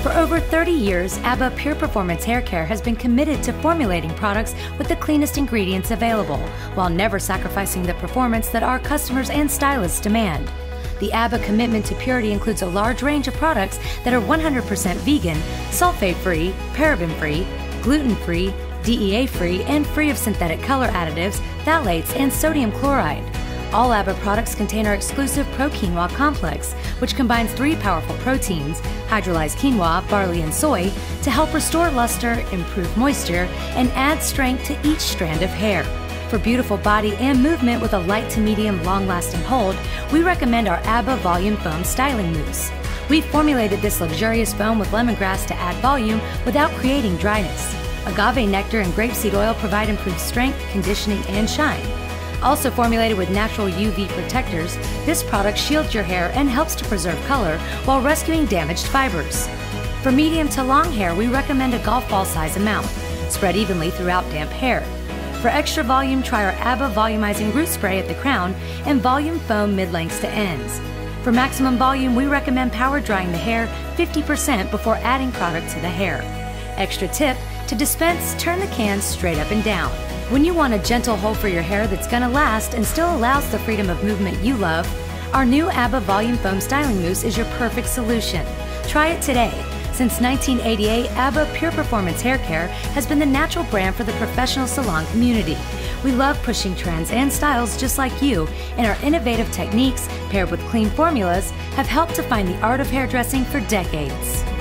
For over 30 years, ABBA Pure Performance Hair Care has been committed to formulating products with the cleanest ingredients available, while never sacrificing the performance that our customers and stylists demand. The ABBA commitment to purity includes a large range of products that are 100% vegan, sulfate-free, paraben-free, gluten-free, DEA-free, and free of synthetic color additives, phthalates, and sodium chloride. All ABBA products contain our exclusive ProQuinoa Complex, which combines 3 powerful proteins, hydrolyzed quinoa, barley, and soy, to help restore luster, improve moisture, and add strength to each strand of hair. For beautiful body and movement with a light to medium long-lasting hold, we recommend our ABBA Volume Foam Styling Mousse. We've formulated this luxurious foam with lemongrass to add volume without creating dryness. Agave nectar and grapeseed oil provide improved strength, conditioning, and shine. Also formulated with natural UV protectors, this product shields your hair and helps to preserve color while rescuing damaged fibers. For medium to long hair, we recommend a golf ball size amount, spread evenly throughout damp hair. For extra volume, try our ABBA Volumizing Root Spray at the crown and Volume Foam mid-lengths to ends. For maximum volume, we recommend power drying the hair 50% before adding product to the hair. Extra tip, to dispense, turn the can straight up and down. When you want a gentle hold for your hair that's gonna last and still allows the freedom of movement you love, our new ABBA Volume Foam Styling Mousse is your perfect solution. Try it today. Since 1988, ABBA Pure Performance Hair Care has been the natural brand for the professional salon community. We love pushing trends and styles just like you, and our innovative techniques, paired with clean formulas, have helped define the art of hairdressing for decades.